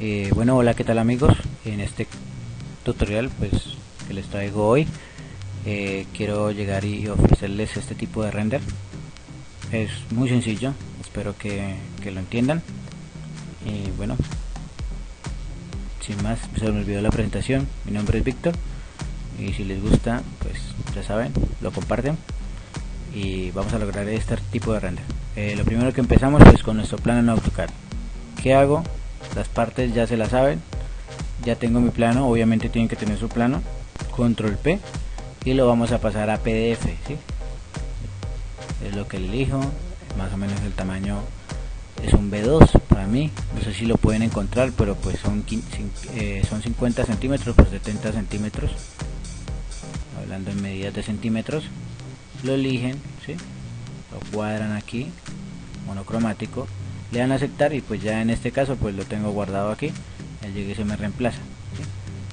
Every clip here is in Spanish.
Bueno, hola, ¿qué tal amigos? En este tutorial pues que les traigo hoy, quiero llegar y ofrecerles este tipo de render. Es muy sencillo, espero que lo entiendan. Y bueno, sin más, se me olvidó la presentación. Mi nombre es Víctor y si les gusta, pues ya saben, lo comparten y vamos a lograr este tipo de render. Lo primero que empezamos pues con nuestro plano en AutoCAD. ¿Qué hago? Las partes ya se las saben, ya tengo mi plano, obviamente tienen que tener su plano. Control P y lo vamos a pasar a PDF, ¿sí? Es lo que elijo, más o menos el tamaño es un B2 para mí, no sé si lo pueden encontrar, pero pues son 50 centímetros por 70 centímetros, hablando en medidas de centímetros. Lo eligen, ¿sí? Lo cuadran aquí, monocromático, le dan a aceptar y pues ya en este caso pues lo tengo guardado aquí. El llegue se me reemplaza, ¿sí?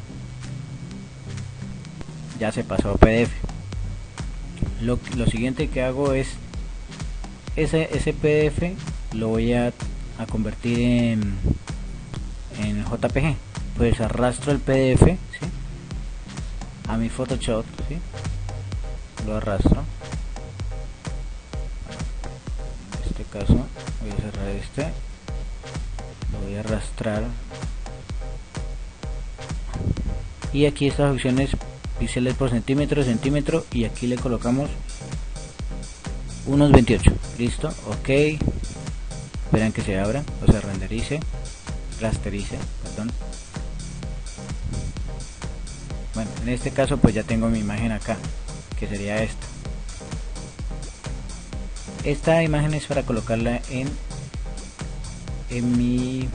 Ya se pasó a PDF. Lo siguiente que hago es ese PDF lo voy a convertir en JPG. Pues arrastro el PDF, ¿sí? A mi Photoshop, ¿sí? Lo arrastro. En este caso voy a cerrar este, lo voy a arrastrar y aquí estas opciones, píxeles por centímetro, y aquí le colocamos unos 28. Listo, ok. Esperan que se abra o se rasterice, perdón. Bueno, en este caso pues ya tengo mi imagen acá, que sería esta. Esta imagen es para colocarla en mi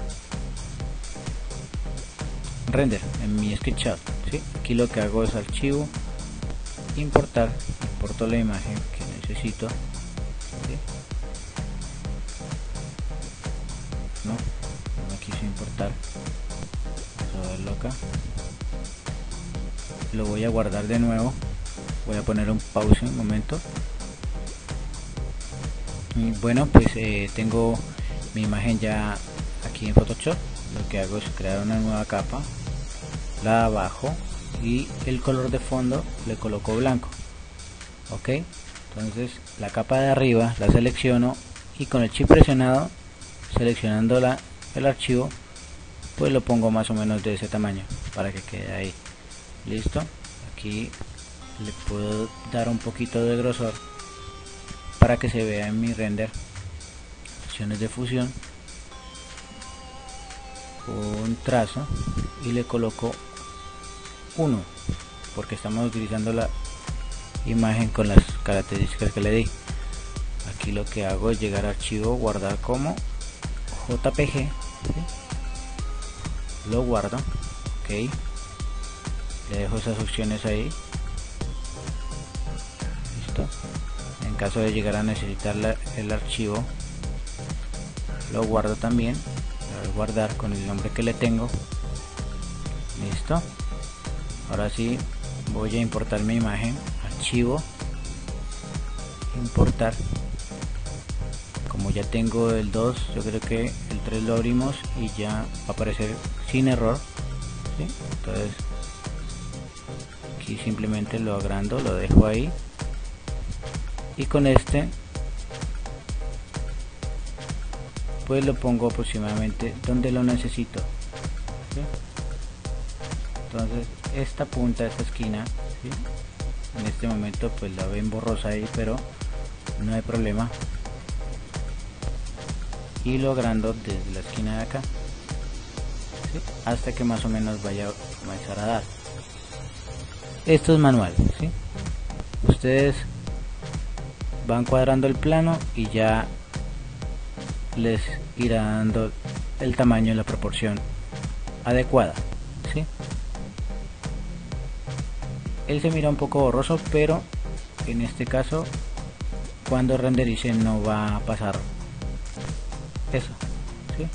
render, en mi SketchUp, ¿sí? Aquí lo que hago es archivo, importar, importo la imagen que necesito, ¿sí? No quise importar, vamos a verlo acá. Lo voy a guardar de nuevo, voy a poner un pause un momento. Y bueno, pues tengo mi imagen ya aquí en Photoshop. Lo que hago es crear una nueva capa, la bajo y el color de fondo le coloco blanco. Ok, entonces la capa de arriba la selecciono y con el shift presionado, seleccionando el archivo, pues lo pongo más o menos de ese tamaño para que quede ahí. Listo, aquí le puedo dar un poquito de grosor para que se vea en mi render. Opciones de fusión, un trazo y le coloco 1 porque estamos utilizando la imagen con las características que le di. Aquí lo que hago es llegar a archivo, guardar como JPG, ¿sí? Lo guardo, ok, le dejo esas opciones ahí. Listo, en caso de llegar a necesitar el archivo lo guardo también, voy a guardar con el nombre que le tengo. Listo, ahora sí voy a importar mi imagen, archivo, importar. Como ya tengo el 2, yo creo que el 3 lo abrimos y ya va a aparecer sin error, ¿sí? Entonces aquí simplemente lo agrando, lo dejo ahí y con este pues lo pongo aproximadamente donde lo necesito, ¿sí? Entonces esta punta, esta esquina, ¿sí? En este momento pues la ven borrosa ahí, pero no hay problema, y lo agrando desde la esquina de acá, ¿sí? Hasta que más o menos vaya a comenzar a dar. Esto es manual, ¿sí? Ustedes van cuadrando el plano y ya les irá dando el tamaño y la proporción adecuada, ¿sí? Él se mira un poco borroso, pero en este caso cuando renderice no va a pasar eso, ¿sí?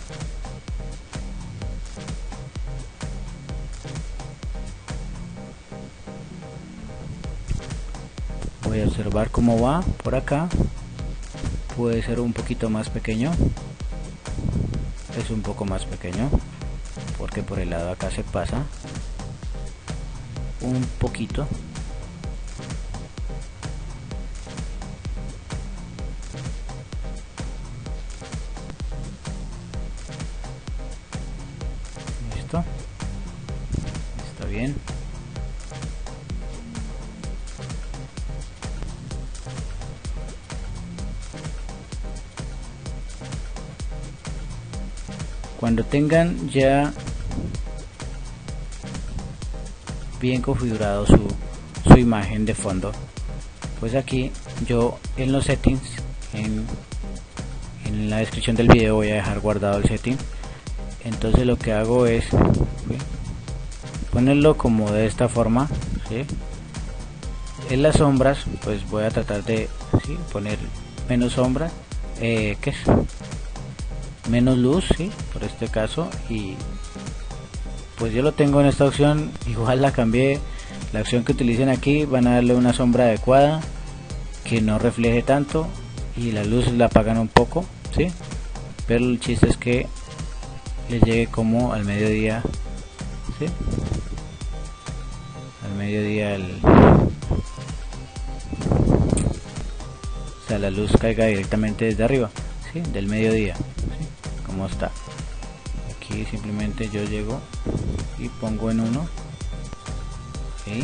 Voy a observar cómo va por acá. Puede ser un poquito más pequeño, es un poco más pequeño. porque por el lado acá se pasa un poquito. Listo, está bien. Cuando tengan ya bien configurado su imagen de fondo, pues aquí yo en los settings, en la descripción del video voy a dejar guardado el setting. Entonces lo que hago es ponerlo como de esta forma, ¿sí? En las sombras pues voy a tratar de poner menos sombra, ¿qué es? Menos luz, ¿sí? Por este caso, y pues yo lo tengo en esta opción, igual la cambié. La opción que utilicen aquí van a darle una sombra adecuada que no refleje tanto y las luces la apagan un poco, ¿sí? Pero el chiste es que les llegue como al mediodía, ¿sí? Al mediodía o sea, la luz caiga directamente desde arriba, ¿sí? Del mediodía, ¿sí? Como está. Aquí simplemente yo llego y pongo en 1. ¿Sí?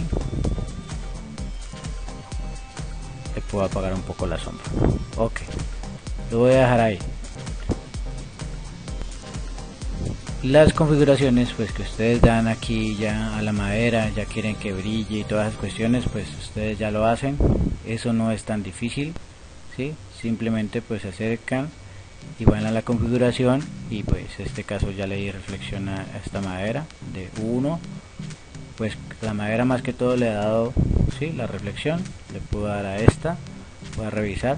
Le puedo apagar un poco la sombra. Ok, lo voy a dejar ahí. Las configuraciones pues que ustedes dan aquí ya a la madera, ya quieren que brille y todas esas cuestiones, pues ustedes ya lo hacen. Eso no es tan difícil, ¿sí? Simplemente pues se acercan y van a la configuración y pues en este caso ya le di reflexión a esta madera de 1. Pues la madera más que todo le ha dado, ¿sí? La reflexión. Le puedo dar a esta, voy a revisar,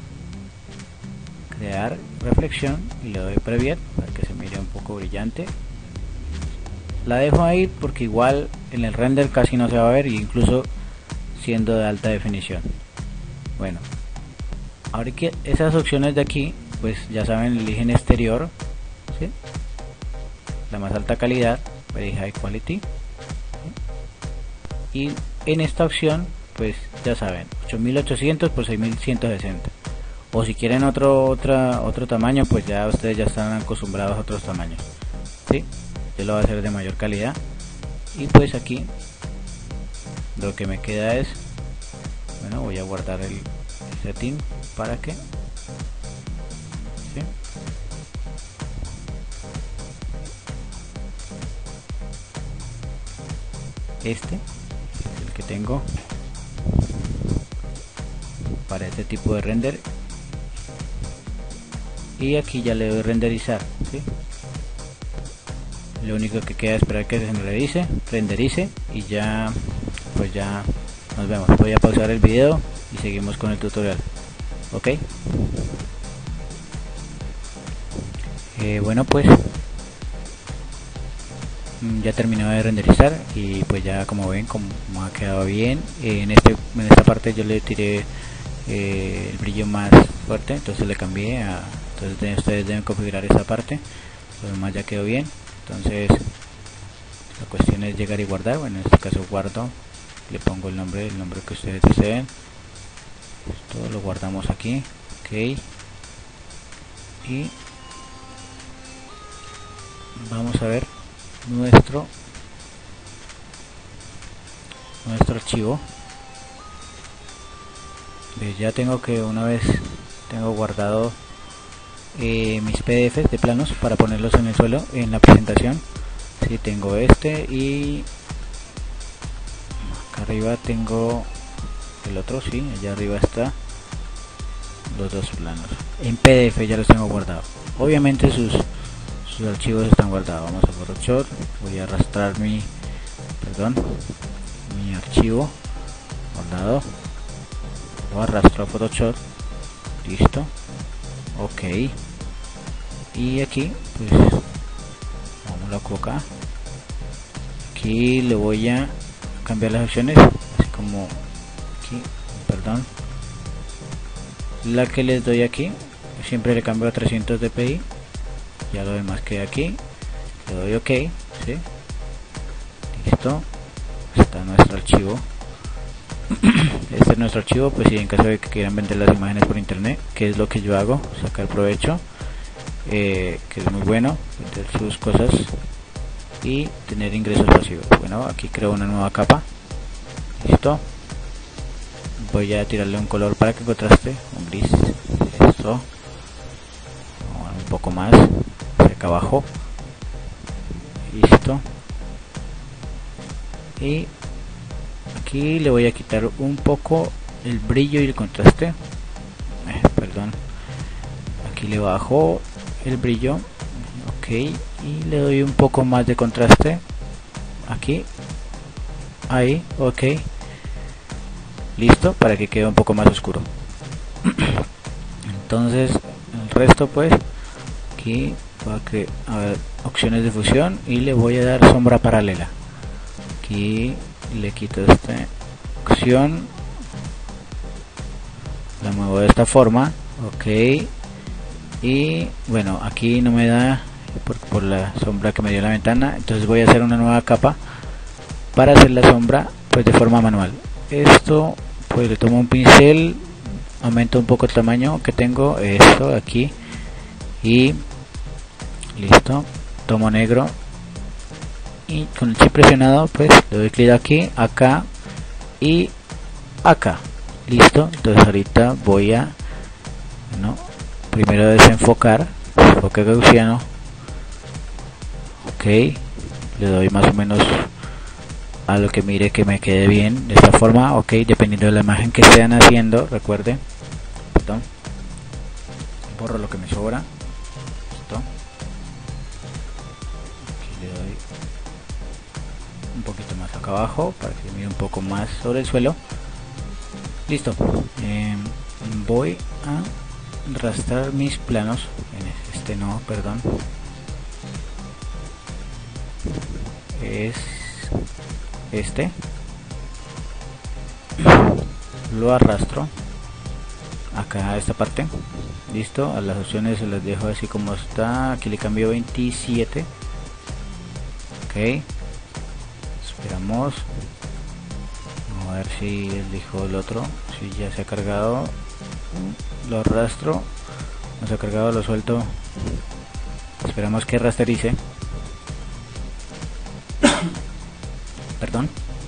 crear reflexión y le doy preview para que se mire un poco brillante. La dejo ahí porque igual en el render casi no se va a ver, incluso siendo de alta definición. Bueno, ahora que esas opciones de aquí pues ya saben, eligen exterior, ¿sí? La más alta calidad, Very High Quality, ¿sí? Y en esta opción pues ya saben, 8800 por 6160, o si quieren otro tamaño pues ya ustedes ya están acostumbrados a otros tamaños, ¿sí? Yo lo voy a hacer de mayor calidad y pues aquí lo que me queda es, bueno, voy a guardar el setting para que, ¿sí? Este es el que tengo para este tipo de render y aquí ya le doy renderizar, ¿sí? Lo único que queda es esperar que se renderice y ya pues ya nos vemos. Voy a pausar el video y seguimos con el tutorial. Ok, bueno, pues ya terminó de renderizar y pues ya como ven como ha quedado bien. En esta parte yo le tiré el brillo más fuerte, entonces le cambié a, entonces ustedes deben configurar esa parte. Lo demás ya quedó bien. Entonces la cuestión es llegar y guardar. Bueno, en este caso guardo, le pongo el nombre que ustedes deseen. Todo lo guardamos aquí. Ok, y vamos a ver nuestro archivo. Ya tengo que una vez tengo guardado mis PDFs de planos para ponerlos en el suelo en la presentación. Si tengo este y acá arriba tengo el otro, sí, allá arriba está los dos planos en PDF, ya los tengo guardados. Obviamente sus archivos están guardados. Vamos a Photoshop, voy a arrastrar mi archivo guardado, lo arrastro a Photoshop, listo, ok, y aquí pues vamos a colocar aquí, le voy a cambiar las opciones, así como aquí, la que les doy aquí siempre le cambio a 300 dpi, ya lo demás queda aquí. le doy OK, ¿sí? Listo, está nuestro archivo. Este es nuestro archivo, pues si en caso de que quieran vender las imágenes por internet, que es lo que yo hago, sacar provecho, que es muy bueno, vender sus cosas y tener ingresos pasivos. Bueno, aquí creo una nueva capa. Listo, voy a tirarle un color para que contraste, un gris. Esto, un poco más hacia acá abajo. Listo, y aquí le voy a quitar un poco el brillo y el contraste. Perdón, aquí le bajo el brillo, OK, y le doy un poco más de contraste aquí, ahí, OK, listo, para que quede un poco más oscuro. Entonces el resto, pues aquí va a ver opciones de fusión y le voy a dar sombra paralela. Aquí le quito esta opción, la muevo de esta forma, OK, y bueno, aquí no me da por la sombra que me dio la ventana, entonces voy a hacer una nueva capa para hacer la sombra pues de forma manual. Esto pues le tomo un pincel, aumento un poco el tamaño que tengo, esto aquí, y listo, tomo negro y con el chip presionado pues le doy clic aquí, acá y acá. Listo, entonces ahorita voy a primero desenfocar, enfoque gaussiano, OK, le doy más o menos a lo que mire que me quede bien de esta forma, OK, dependiendo de la imagen que estén haciendo. Recuerde, perdón, borro lo que me sobra. Listo, aquí le doy un poquito más acá abajo para que mire un poco más sobre el suelo. Listo, voy a arrastrar mis planos en este, no, perdón, es este, lo arrastro acá a esta parte. Listo, a las opciones se las dejo así como está, aquí le cambio 27, OK, esperamos a ver si elijo el otro, si ya se ha cargado, lo arrastro, no se ha cargado, lo suelto, esperamos que rasterice. Perdón,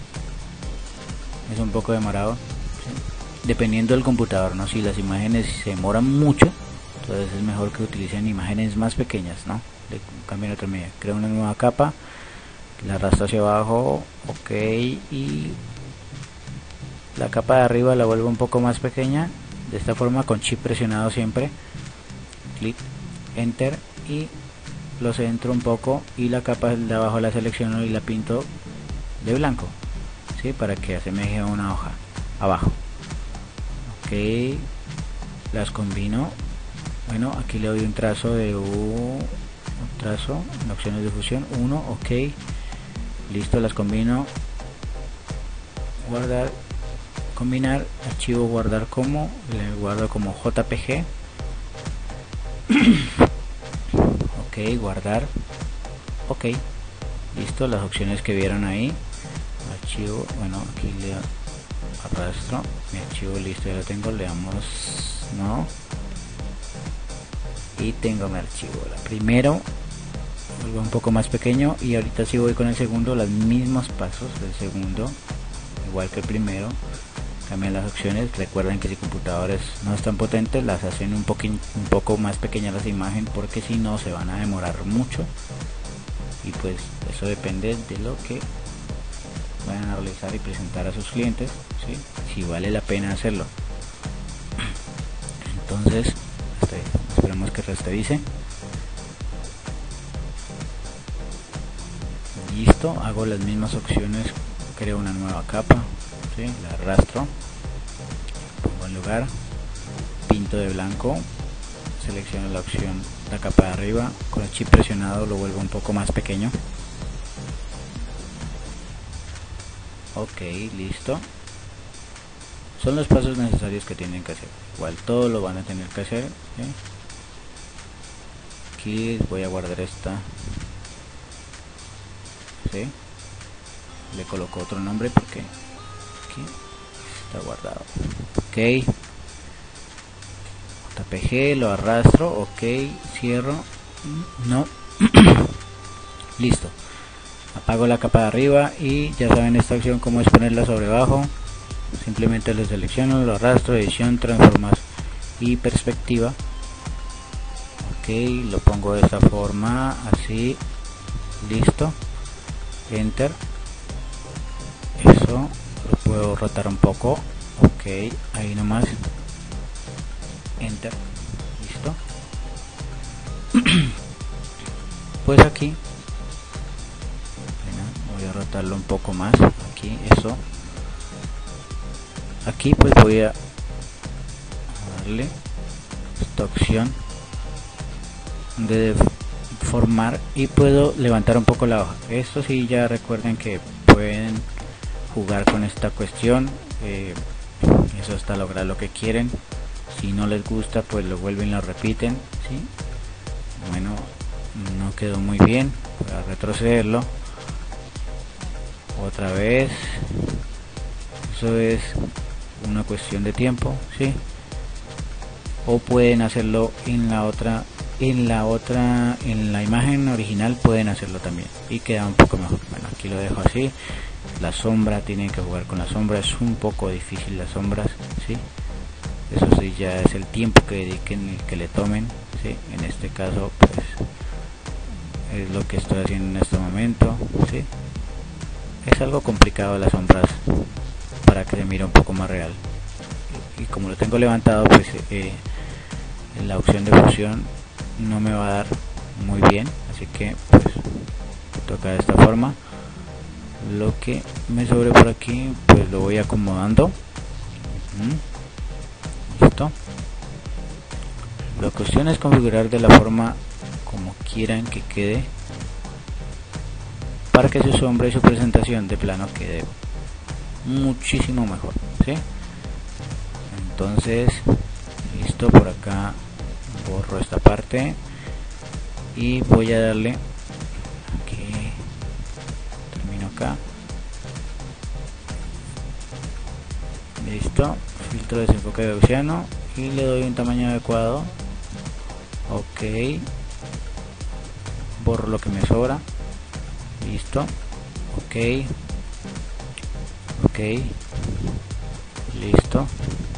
es un poco demorado, ¿sí? Dependiendo del computador, ¿no? Si las imágenes se demoran mucho, entonces es mejor que utilicen imágenes más pequeñas, ¿no? Le cambien otra medida, creo una nueva capa, la arrastro hacia abajo, OK, y la capa de arriba la vuelvo un poco más pequeña, de esta forma, con chip presionado siempre, clic, enter, y lo centro un poco y la capa de abajo la selecciono y la pinto de blanco, ¿sí? Para que asemeje a una hoja abajo. OK, las combino. Bueno, aquí le doy un trazo de un trazo en opciones de fusión 1, OK, listo, las combino, guardar, combinar, archivo, guardar como, le guardo como JPG, OK, guardar, OK, listo, las opciones que vieron ahí, archivo, bueno, aquí le arrastro mi archivo, listo, ya lo tengo, le damos no, y tengo mi archivo. La primero vuelvo un poco más pequeño y ahorita si voy con el segundo, los mismos pasos del segundo, igual que el primero, cambian las opciones. Recuerden que si computadores no están potentes, las hacen un poco más pequeñas las imágenes, porque si no se van a demorar mucho, y pues eso depende de lo que vayan a realizar y presentar a sus clientes, ¿sí? Si vale la pena hacerlo. Entonces esperamos que rasterice. Listo, hago las mismas opciones, creo una nueva capa, ¿sí? La arrastro, pongo en lugar, pinto de blanco, selecciono la opción, la capa de arriba, con el chip presionado lo vuelvo un poco más pequeño. OK, listo. Son los pasos necesarios que tienen que hacer. Igual todo lo van a tener que hacer, ¿sí? Aquí voy a guardar esta ¿sí? Le coloco otro nombre porque aquí está guardado. Ok, JPG, lo arrastro, ok, cierro, no. Listo, apago la capa de arriba y ya saben esta opción cómo es ponerla sobre abajo. Simplemente lo selecciono, lo arrastro, edición, transformas y perspectiva. Ok, lo pongo de esta forma, así, listo, enter. Eso lo puedo rotar un poco, ok, ahí nomás, enter, listo. Pues aquí voy a rotarlo un poco más, aquí, eso. Aquí pues voy a darle esta opción de formar y puedo levantar un poco la hoja. Esto sí, ya recuerden que pueden jugar con esta cuestión, eso hasta lograr lo que quieren. Si no les gusta pues lo vuelven y lo repiten, ¿sí? Bueno, no quedó muy bien, voy a retrocederlo otra vez. Eso es una cuestión de tiempo, ¿sí? O pueden hacerlo en la imagen original, pueden hacerlo también y queda un poco mejor. Bueno, aquí lo dejo así. La sombra, tienen que jugar con la sombra, es un poco difícil las sombras, ¿sí? Eso sí, ya es el tiempo que dediquen y que le tomen, ¿sí? En este caso pues es lo que estoy haciendo en este momento, ¿sí? Es algo complicado las sombras para que se mire un poco más real, y como lo tengo levantado pues en la opción de fusión no me va a dar muy bien, así que pues toca de esta forma. Lo que me sobre por aquí pues lo voy acomodando. Listo. La cuestión es configurar de la forma como quieran que quede para que su sombra y su presentación de plano quede muchísimo mejor, ¿sí? Entonces listo, por acá borro esta parte y voy a darle aquí, termino acá, listo, filtro de desenfoque de Gaussiano y le doy un tamaño adecuado, ok, borro lo que me sobra, listo, ok, ok, listo,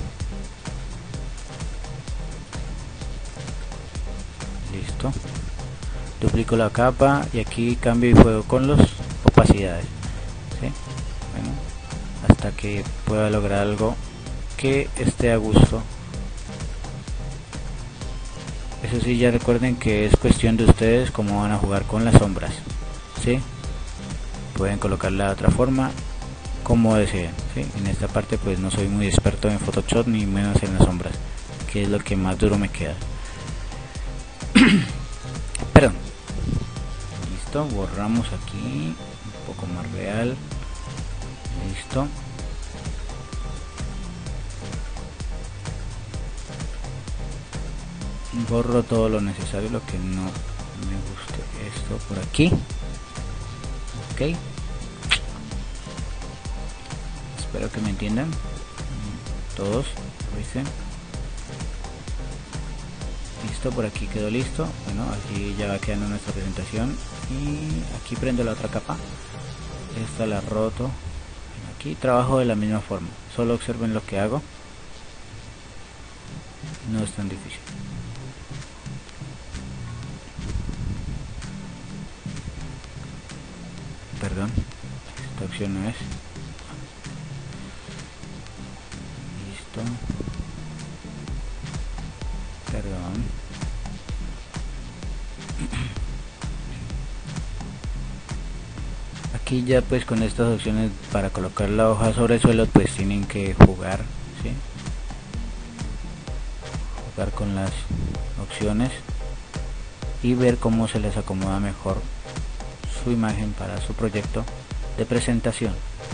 listo, duplico la capa y aquí cambio y juego con las opacidades, ¿sí? Bueno, hasta que pueda lograr algo que esté a gusto. Eso sí, ya recuerden que es cuestión de ustedes cómo van a jugar con las sombras, ¿sí? Pueden colocarla de otra forma como deseen, ¿sí? En esta parte pues no soy muy experto en Photoshop ni menos en las sombras, que es lo que más duro me queda. Perdón. Listo, borramos aquí un poco más real, listo. Borro todo lo necesario, lo que no me guste, esto por aquí, ok, espero que me entiendan todos, ¿viste? Listo, por aquí quedó listo. Bueno, así ya va quedando nuestra presentación y aquí prendo la otra capa, esta la roto, aquí trabajo de la misma forma, solo observen lo que hago, no es tan difícil. Perdón, esta opción no es. Listo. Perdón. Aquí ya pues con estas opciones para colocar la hoja sobre el suelo pues tienen que jugar, ¿sí? Jugar con las opciones y ver cómo se les acomoda mejor su imagen para su proyecto de presentación,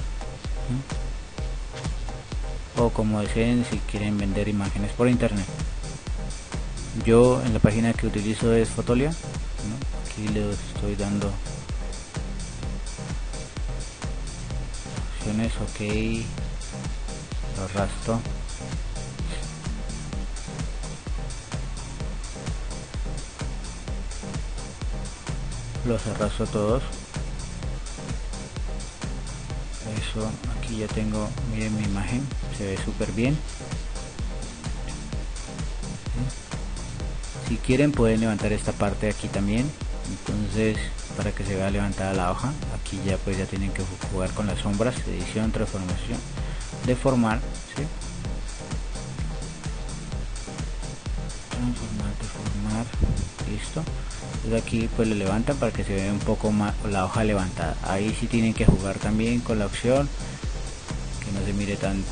o como deseen si quieren vender imágenes por internet. Yo en la página que utilizo es Fotolia, ¿no? Aquí le estoy dando opciones, ok, lo arrastro, los arrastro todos. Eso, aquí ya tengo, miren mi imagen, se ve súper bien. Si quieren pueden levantar esta parte de aquí también, entonces para que se vea levantada la hoja. Aquí ya pues ya tienen que jugar con las sombras, edición, transformación, deformar, ¿sí? Deformar, listo. Entonces aquí pues le levantan para que se vea un poco más la hoja levantada. Ahí sí tienen que jugar también con la opción, que no se mire tan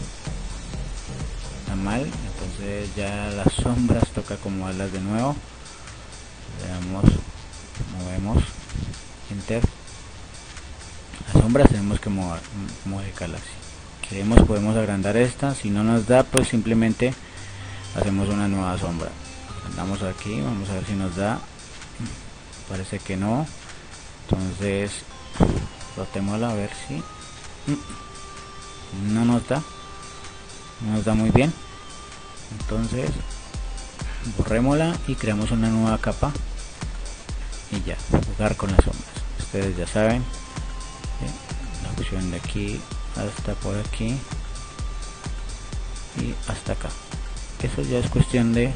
mal. Entonces ya las sombras toca acomodarlas de nuevo. Veamos, movemos, enter. Las sombras tenemos que modificarlas. Si queremos podemos agrandar esta, si no nos da pues simplemente hacemos una nueva sombra. Andamos aquí, vamos a ver si nos da. Parece que no, entonces rotémosla a ver si no nos da muy bien. Entonces borrémosla y creamos una nueva capa y ya, jugar con las sombras. Ustedes ya saben, ¿sí? La opción de aquí hasta por aquí y hasta acá. Eso ya es cuestión de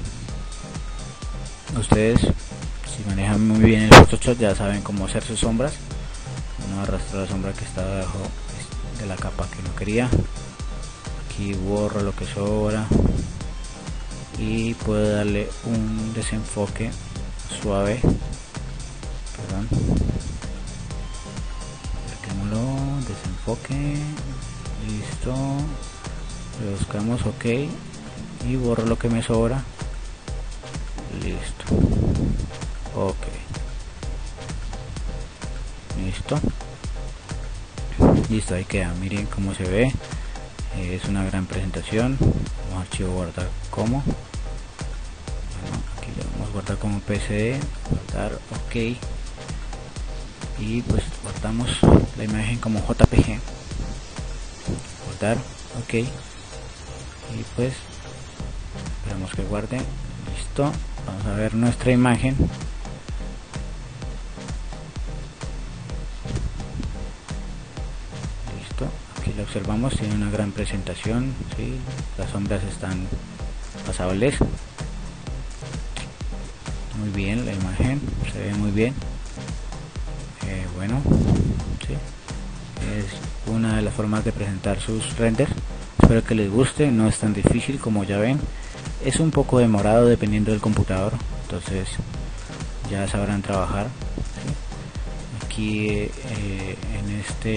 ustedes. Si manejan muy bien el Photoshop ya saben cómo hacer sus sombras. Uno arrastra la sombra que está debajo de la capa que no quería. Aquí borro lo que sobra y puedo darle un desenfoque suave. Perdón. Saquémoslo, desenfoque, listo. Le buscamos ok y borro lo que me sobra. Listo. Ok, listo, ahí queda. Miren cómo se ve, es una gran presentación. Vamos a archivo, guardar como, bueno, aquí lo vamos a guardar como PSD, guardar ok y pues guardamos la imagen como JPG, guardar ok y pues esperamos que guarde. Listo, vamos a ver nuestra imagen. Aquí lo observamos, tiene una gran presentación, ¿sí? Las sombras están pasables, muy bien, la imagen se ve muy bien. Bueno, ¿sí? Es una de las formas de presentar sus renders. Espero que les guste, no es tan difícil como ya ven, es un poco demorado dependiendo del computador, entonces ya sabrán trabajar, ¿sí? Aquí en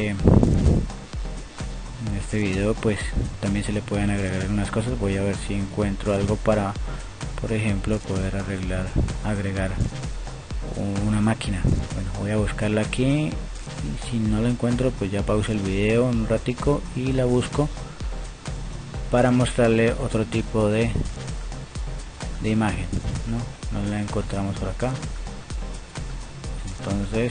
este video pues también se le pueden agregar algunas cosas. Voy a ver si encuentro algo para, por ejemplo, poder agregar una máquina. Bueno, voy a buscarla aquí y si no la encuentro pues ya pauso el video un ratico y la busco para mostrarle otro tipo de imagen. No la encontramos por acá, entonces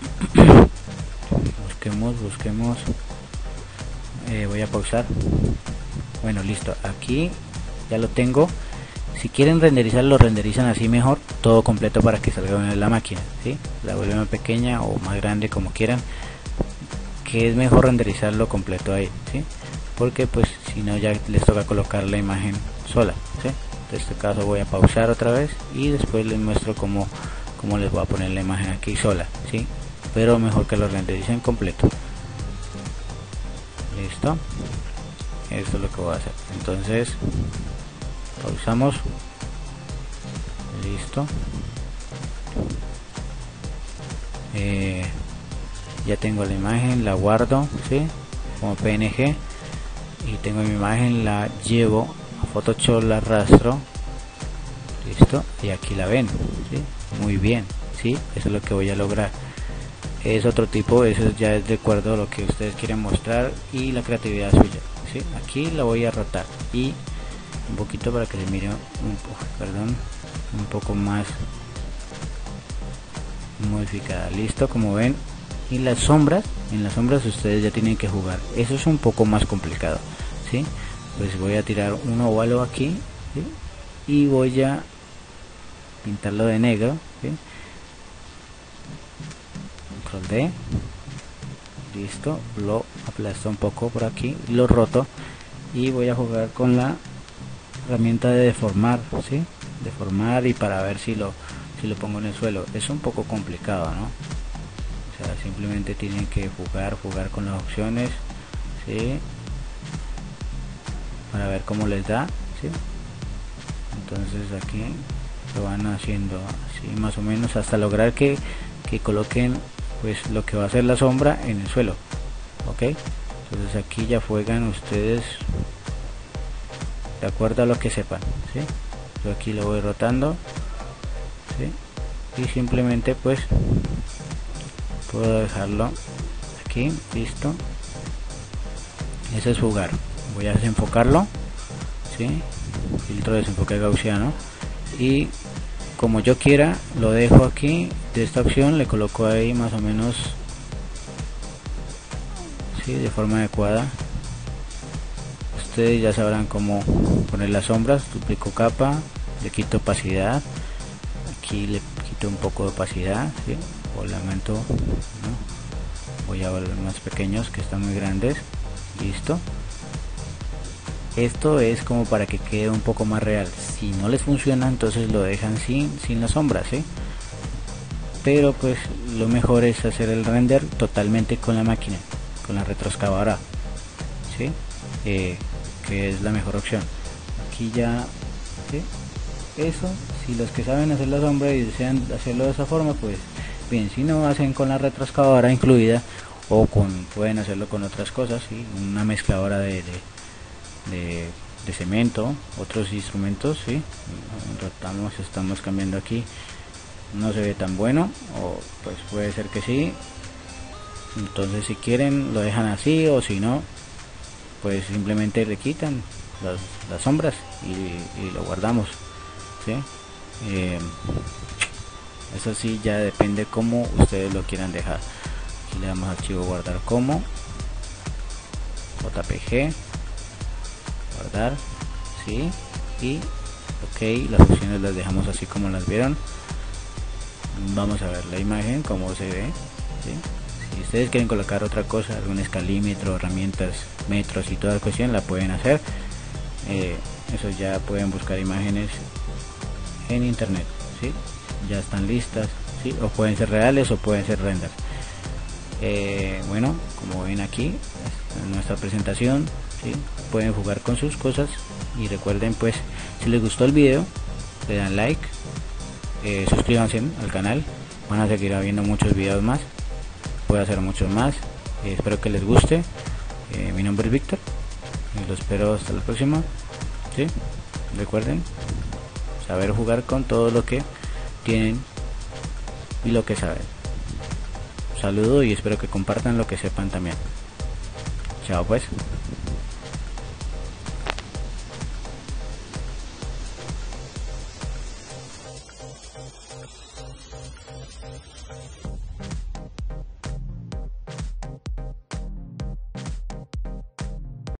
busquemos. Voy a pausar. Bueno, listo, aquí ya lo tengo. Si quieren renderizar, lo renderizan así mejor, todo completo para que salga en la máquina, ¿sí? La vuelven más pequeña o más grande como quieran, que es mejor renderizarlo completo ahí, ¿sí? Porque pues si no ya les toca colocar la imagen sola, ¿sí? En este caso voy a pausar otra vez y después les muestro cómo les voy a poner la imagen aquí sola, ¿sí? Pero mejor que lo rendericen completo. Listo, esto es lo que voy a hacer. Entonces pausamos, listo. Ya tengo la imagen, la guardo, ¿sí? Como PNG y tengo mi imagen, la llevo a Photoshop, la arrastro, listo, y aquí la ven, ¿sí? Muy bien, ¿sí? Eso es lo que voy a lograr. Es otro tipo, eso ya es de acuerdo a lo que ustedes quieren mostrar y la creatividad suya, ¿sí? Aquí la voy a rotar y un poquito para que se mire un poco más modificada. Listo, como ven Y las sombras, en las sombras ustedes ya tienen que jugar, eso es un poco más complicado, ¿sí? Pues voy a tirar un óvalo aquí, ¿sí? Y voy a pintarlo de negro, ¿sí? Control D, listo, lo aplasto un poco por aquí, lo roto y voy a jugar con la herramienta de deformar, ¿sí? Deformar y para ver si lo pongo en el suelo. Es un poco complicado, ¿no? O sea, simplemente tienen que jugar con las opciones, ¿sí? Para ver cómo les da, ¿sí? Entonces aquí lo van haciendo así más o menos hasta lograr que coloquen pues lo que va a ser la sombra en el suelo, ok. Entonces aquí ya juegan ustedes de acuerdo a lo que sepan, ¿sí? Yo aquí lo voy rotando, ¿sí? Y simplemente pues puedo dejarlo aquí, listo. Eso es jugar. Voy a desenfocarlo, ¿sí? Filtro de desenfoque gaussiano, y como yo quiera lo dejo aquí. De esta opción le coloco ahí más o menos, ¿sí? De forma adecuada. Ustedes ya sabrán cómo poner las sombras. Duplico capa, le quito opacidad, aquí le quito un poco de opacidad, ¿sí? O le aumento, ¿no? Voy a volver más pequeños que están muy grandes, listo. Esto es como para que quede un poco más real. Si no les funciona, entonces lo dejan sin las sombras, ¿sí? Pero pues lo mejor es hacer el render totalmente con la máquina, con la retroexcavadora, ¿sí? Que es la mejor opción. Aquí ya, ¿sí? Eso, si los que saben hacer la sombra y desean hacerlo de esa forma, pues bien. Si no, hacen con la retroexcavadora incluida, o pueden hacerlo con otras cosas, ¿sí? Una mezcladora de cemento, otros instrumentos, ¿sí? Estamos cambiando aquí, no se ve tan bueno, o pues puede ser que sí. Entonces si quieren lo dejan así, o si no pues simplemente le quitan las sombras y lo guardamos, ¿sí? Eso sí, ya depende cómo ustedes lo quieran dejar. Aquí le damos archivo guardar como, JPG, guardar, ¿sí? Y ok, las opciones las dejamos así como las vieron. Vamos a ver la imagen cómo se ve, ¿sí? Si ustedes quieren colocar otra cosa, algún escalímetro, herramientas, metros y toda la cuestión, la pueden hacer. Eso ya pueden buscar imágenes en internet, ¿sí? Ya están listas, ¿sí? O pueden ser reales o pueden ser renders. Bueno, como ven aquí en nuestra presentación, ¿sí? Pueden jugar con sus cosas, y recuerden pues, si les gustó el video, le dan like, suscríbanse al canal. Van a seguir habiendo muchos videos más, puedo hacer muchos más. Espero que les guste. Mi nombre es Víctor y lo espero hasta la próxima, ¿sí? Recuerden saber jugar con todo lo que tienen y lo que saben. Saludo y espero que compartan lo que sepan también. Chao pues.